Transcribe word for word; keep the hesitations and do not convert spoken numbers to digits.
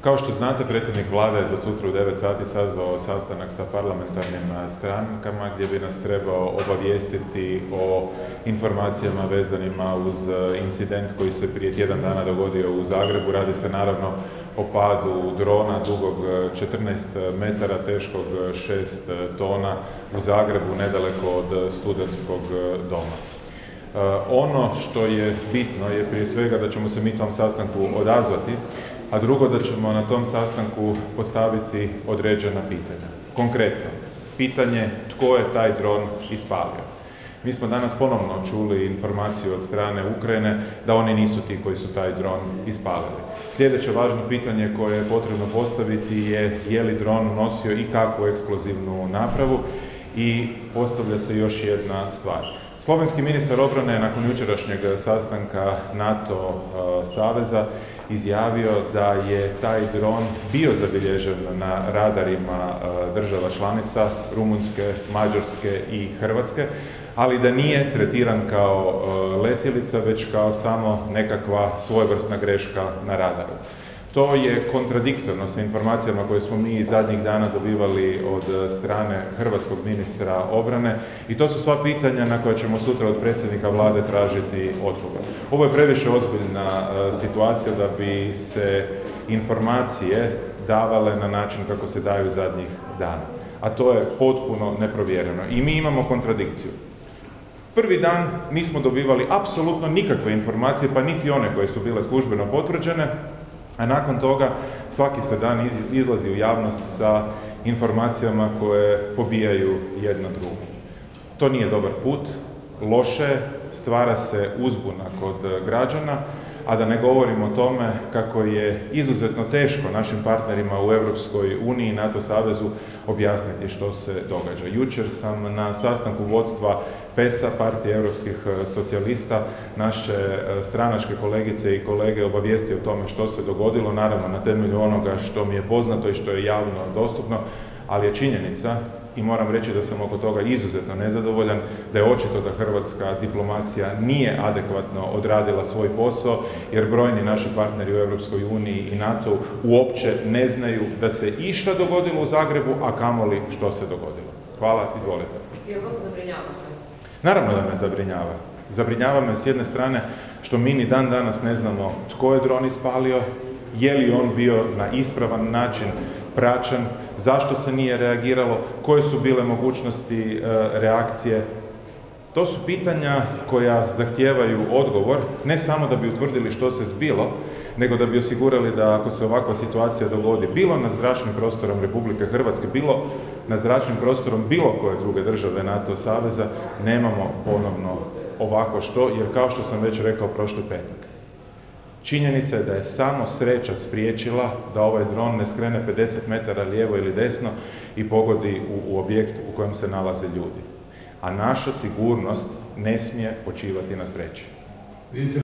Kao što znate, predsjednik vlade je za sutra u devet sati sazvao sastanak sa parlamentarnim strankama gdje bi nas trebao obavijestiti o informacijama vezanima uz incident koji se prije tjedan dana dogodio u Zagrebu. Radi se naravno o padu drona dugog četrnaest metara, teškog šest tona u Zagrebu, nedaleko od studentskog doma. Ono što je bitno je prije svega da ćemo se mi tom sastanku odazvati, a drugo da ćemo na tom sastanku postaviti određena pitanja. Konkretno, pitanje tko je taj dron ispalio. Mi smo danas ponovno čuli informaciju od strane Ukrajine da oni nisu ti koji su taj dron ispalili. Sljedeće važno pitanje koje je potrebno postaviti je je li dron nosio i kakvu eksplozivnu napravu i postavlja se još jedna stvar. Slovenski ministar obrane je nakon jučerašnjeg sastanka NATO saveza izjavio da je taj dron bio zabilježen na radarima država članica Rumunjske, Mađarske i Hrvatske, ali da nije tretiran kao letjelica, već kao samo nekakva svojevrsna greška na radaru. To je kontradiktorno sa informacijama koje smo mi zadnjih dana dobivali od strane hrvatskog ministra obrane i to su sva pitanja na koja ćemo sutra od predsjednika vlade tražiti odgovor. Ovo je previše ozbiljna situacija da bi se informacije davale na način kako se daju zadnjih dana, a to je potpuno neprovjereno. I mi imamo kontradikciju. Prvi dan nismo dobivali apsolutno nikakve informacije, pa niti one koje su bile službeno potvrđene, a nakon toga svaki se dan izlazi u javnost sa informacijama koje pobijaju jedna drugu. To nije dobar put, loše, stvara se uzbuna kod građana, a da ne govorim o tome kako je izuzetno teško našim partnerima u Europskoj uniji i NATO savezu objasniti što se događa. Jučer sam na sastanku vodstva pesa, Partije europskih socijalista, naše stranačke kolegice i kolege obavijestio o tome što se dogodilo, naravno na temelju onoga što mi je poznato i što je javno dostupno, ali je činjenica, i moram reći da sam oko toga izuzetno nezadovoljan, da je očito da hrvatska diplomacija nije adekvatno odradila svoj posao, jer brojni naši partneri u Europskoj uniji i NATO uopće ne znaju da se išta dogodilo u Zagrebu, a kamoli što se dogodilo. Hvala, izvolite. Je li vas zabrinjava? Naravno da me zabrinjava. Zabrinjava me s jedne strane što mi ni dan danas ne znamo tko je dron ispalio, je li on bio na ispravan način praćen, zašto se nije reagiralo, koje su bile mogućnosti e, reakcije. To su pitanja koja zahtijevaju odgovor, ne samo da bi utvrdili što se zbilo, nego da bi osigurali da ako se ovakva situacija dogodi, bilo nad zračnim prostorom Republike Hrvatske, bilo nad zračnim prostorom bilo koje druge države NATO saveza, nemamo ponovno ovako što, jer kao što sam već rekao prošli petak, činjenica je da je samo sreća spriječila da ovaj dron ne skrene pedeset metara lijevo ili desno i pogodi u, u objekt u kojem se nalaze ljudi. A naša sigurnost ne smije počivati na sreći.